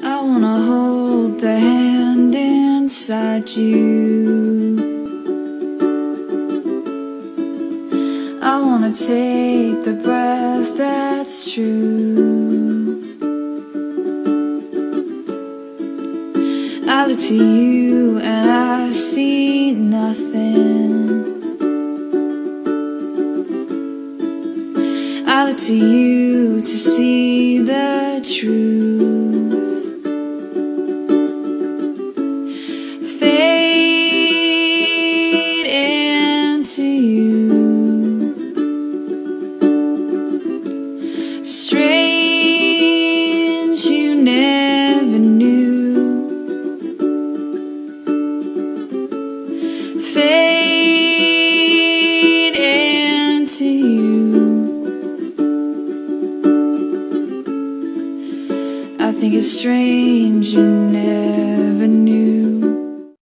I wanna hold the hand inside you. I wanna take the breath that's true. I look to you and I see nothing. I look to you to see the truth. Fade into you. Strange, you never knew. Fade into you. I think it's strange you never